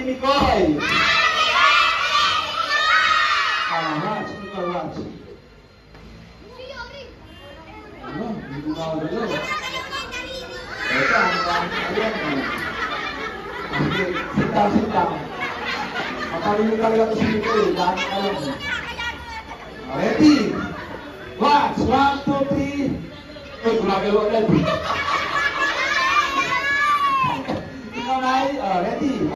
Mikoy. Watch, Mikoy, watch. Ano? Hindi ko makagalo. Ito, sit down, sit down. Matalino talaga ito si Mikoy. Dahil alam mo. Ready? Watch! 1, 2, 3. Uy, gumagalo ulit. Ikaw na ay, ready?